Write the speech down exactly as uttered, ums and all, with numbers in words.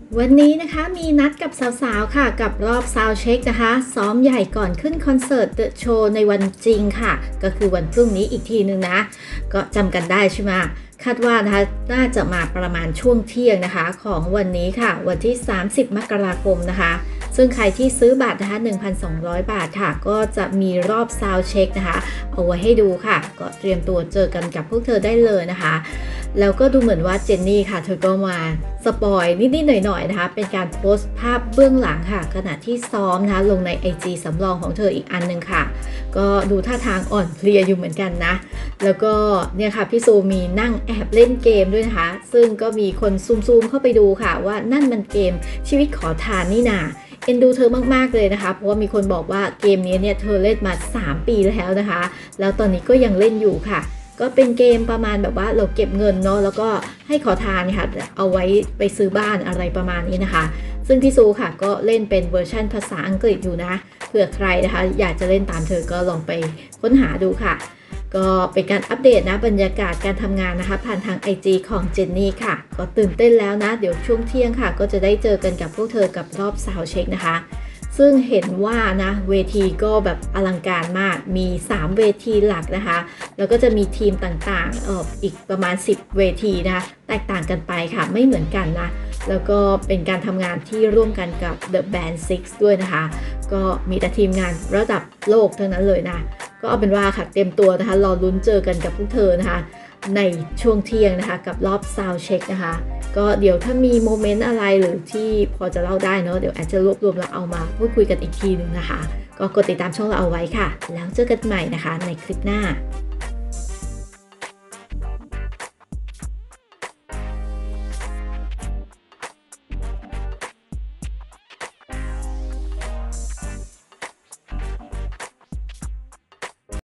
วันนี้นะคะมีนัดกับสาวๆค่ะกับรอบซาวด์เช็คนะคะซ้อมใหญ่ก่อนขึ้นคอนเสิร์ตเดอะโชว์ในวันจริงค่ะก็คือวันพรุ่งนี้อีกทีนึงนะก็จำกันได้ใช่ไหมคาดว่านะคะน่าจะมาประมาณช่วงเที่ยงนะคะของวันนี้ค่ะวันที่สามสิบมกราคมนะคะซึ่งใครที่ซื้อบัตรนะคะ หนึ่งพันสองร้อย บาทค่ะก็จะมีรอบซาวด์เช็คนะคะเอาไว้ให้ดูค่ะก็เตรียมตัวเจอกันกับพวกเธอได้เลยนะคะแล้วก็ดูเหมือนว่าเจนนี่ค่ะเธอก็มาสปอยนิดๆหน่อยๆนะคะเป็นการโพสต์ภาพเบื้องหลังค่ะขณะที่ซ้อมนะคะลงใน ไอ จี สำรองของเธออีกอันนึงค่ะก็ดูท่าทางอ่อนเพลียอยู่เหมือนกันนะแล้วก็เนี่ยค่ะพี่ซูมีนั่งแอบเล่นเกมด้วยนะคะซึ่งก็มีคนซูมๆเข้าไปดูค่ะว่านั่นมันเกมชีวิตขอทานนี่นาเอ็นดูเธอมากๆเลยนะคะเพราะว่ามีคนบอกว่าเกมนี้เนี่ยเธอเล่นมาสามปีแล้วนะคะแล้วตอนนี้ก็ยังเล่นอยู่ค่ะก็เป็นเกมประมาณแบบว่าเราเก็บเงินเนาะแล้วก็ให้ขอทานค่ะเอาไว้ไปซื้อบ้านอะไรประมาณนี้นะคะซึ่งพี่ซูค่ะก็เล่นเป็นเวอร์ชันภาษาอังกฤษอยู่นะเผื่อใครนะคะอยากจะเล่นตามเธอก็ลองไปค้นหาดูค่ะก็เป็นการอัปเดตนะบรรยากาศการทำงานนะคะผ่านทาง ไอ จี ของเจนนี่ค่ะก็ตื่นเต้นแล้วนะเดี๋ยวช่วงเที่ยงค่ะก็จะได้เจอกันกับพวกเธอกับรอบซาวด์เช็คนะคะซึ่งเห็นว่านะเวทีก็แบบอลังการมากมีสามเวทีหลักนะคะแล้วก็จะมีทีมต่างๆ อออีกประมาณสิบเวทีนะคะแตกต่างกันไปค่ะไม่เหมือนกันนะแล้วก็เป็นการทำงานที่ร่วมกันกับ The Band ซิกซ์ด้วยนะคะก็มีแต่ทีมงานระดับโลกทั้งนั้นเลยนะก็เอาเป็นว่าค่ะเต็มตัวนะคะรอลุ้นเจอกันกับพวกเธอนะคะในช่วงเที่ยงนะคะกับรอบซาวด์เช็คนะคะก็เดี๋ยวถ้ามีโมเมนต์อะไรหรือที่พอจะเล่าได้เนาะเดี๋ยวอาจจะรวบรวมแล้วเอามาพูดคุยกันอีกทีนึงนะคะก็กดติดตามช่องเราเอาไว้ค่ะแล้วเจอกันใหม่นะคะในคลิปหน้า